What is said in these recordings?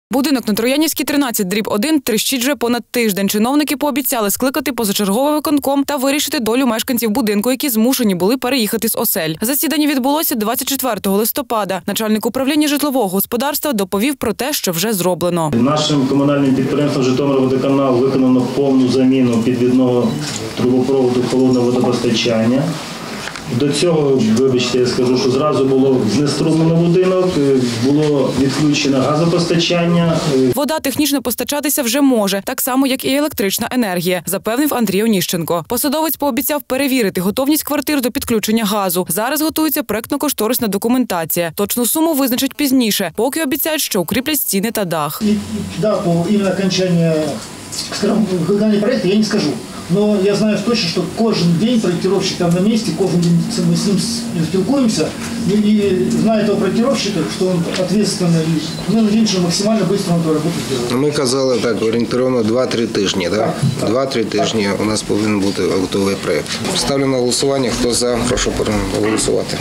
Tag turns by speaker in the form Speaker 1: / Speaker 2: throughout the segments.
Speaker 1: Будинок на Троянівській, 13/1 тріщить вже понад тиждень. Чиновники пообіцяли скликати позачерговий виконком та вирішити долю мешканців будинку, які змушені були переїхати з осель. Засідання відбулося 24 листопада. Начальник управління житлового господарства доповів про те, що вже зроблено.
Speaker 2: Нашим комунальним підприємством «Житомирводоканал» виконано повну заміну підвідного трубопроводу холодного водопостачання. До цього, вибачте, я скажу, що зразу було знеструмлено будинок, було відключено газопостачання.
Speaker 1: Вода технічно постачатися вже може, так само, як і електрична енергія, запевнив Андрій Оніщенко. Посадовець пообіцяв перевірити готовність квартир до підключення газу. Зараз готується проектно-кошторисна документація. Точну суму визначать пізніше, поки обіцяють, що укріплять стіни та дах.
Speaker 3: Дату іменно окончання виконання проекту я не скажу. Но я знаю точно, что кожен день проектировщик там на месте, кожен день мы с ним спілкуємося, и знаю этого проектировщика, что он ответственный, и мы надеемся, что максимально быстро он эту работу сделает.
Speaker 4: Ми казали так, орієнтовно 2-3 тижні, так? 2-3 тижні у нас повинен бути готовий проєкт. Ставлю на голосування, хто за, прошу проголосувати.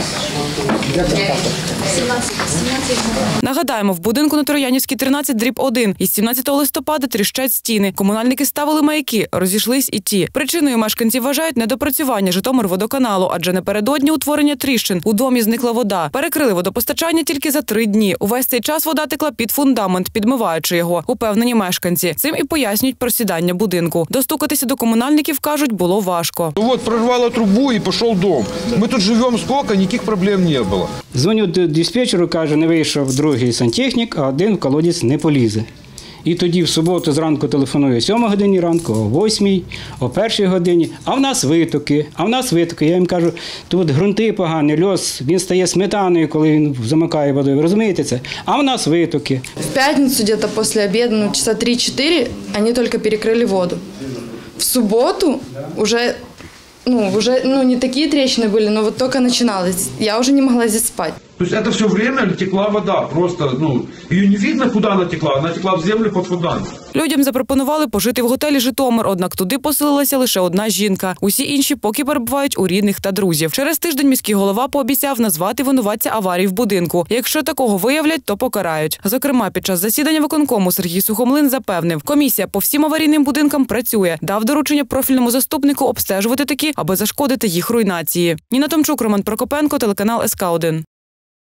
Speaker 1: Нагадаємо, в будинку на Троянівській, 13/1 із 17 листопада тріщать стіни. Комунальники ставили маяки, розійшлись і ті. Причиною мешканці вважають недопрацювання Житомирводоканалу, адже напередодні утворення тріщин у домі зникла вода. Перекрили водопостачання тільки за 3 дні. Увесь цей час вода текла під фундамент, підмиваючи його, упевнені мешканці. Цим і пояснюють просідання будинку. Достукатися до комунальників, кажуть, було важко.
Speaker 5: Вот прорвало трубу і пішов дом. Ми тут живемо скільки, ніяких проблем не було.
Speaker 6: Дзвоню до диспетчеру, каже, не вийшов другий сантехнік, а один в колодязь не полізе. І тоді в суботу зранку телефоную о 7 годині ранку, о 8, о 1 годині, а в нас витоки. Я їм кажу, тут ґрунти погані, льос, він стає сметаною, коли він замикає водою, ви розумієте це? А в нас витоки.
Speaker 7: В пятницу где-то после обеда, часа 3-4, они только перекрыли воду. В субботу уже не такие трещины были, но вот только начиналось. Я уже не могла здесь спать.
Speaker 5: То есть это все время текла вода, просто, ее не видно, куда она текла в землю под фундамент.
Speaker 1: Людям запропонували пожити в готелі «Житомир», однак туди поселилася лише одна жінка. Усі інші поки перебувають у рідних та друзів. Через тиждень міський голова пообіцяв назвати винуватця аварії в будинку. Якщо такого виявлять, то покарають. Зокрема, під час засідання виконкому Сергій Сухомлин запевнив, комісія по всім аварійним будинкам працює. Дав доручення профільному заступнику обстежувати такі, аби зашкодити їх руйнації. Ніна Томчук, Роман Прокопенко, телеканал СК1.